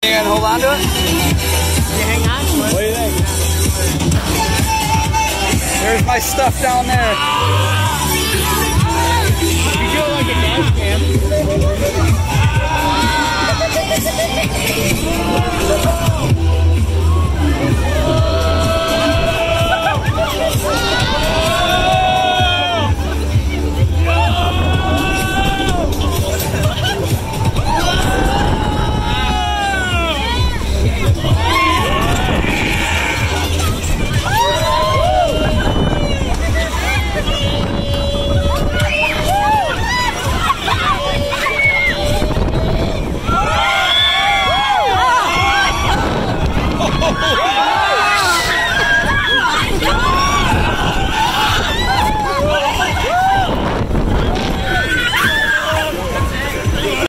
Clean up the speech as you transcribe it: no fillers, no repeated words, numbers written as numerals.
You gonna hold on to it? You hang on to it. What do you think? There's my stuff down there. You feel like a dash cam.